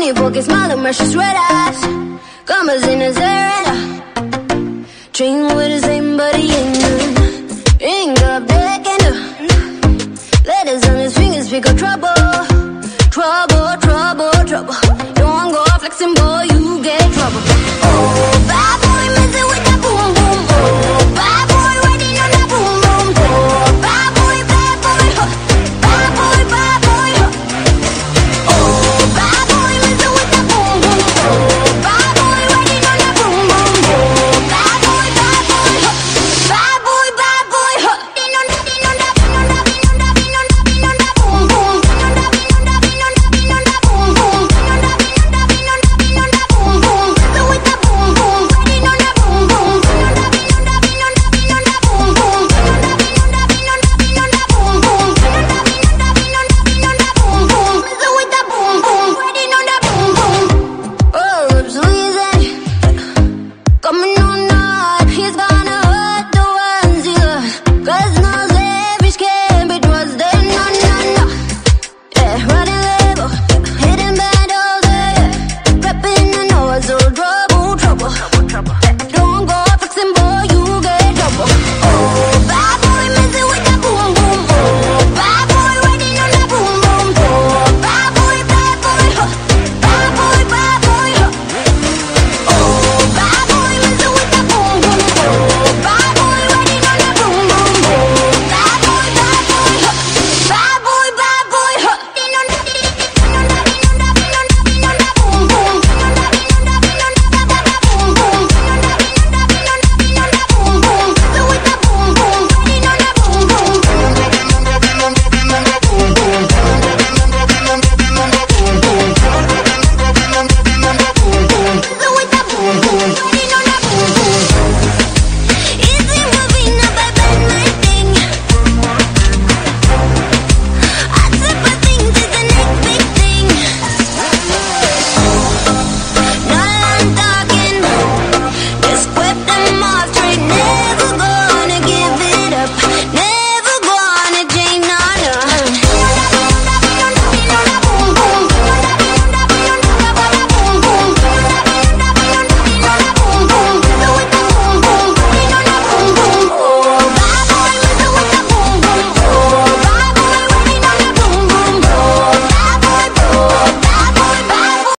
Funny poke, smile, and precious red eyes. Commas in his hair and dream with the same body in none. Ring up, deck and letters on his fingers, speak of trouble. Trouble, trouble, trouble. You won't go flexing, boy.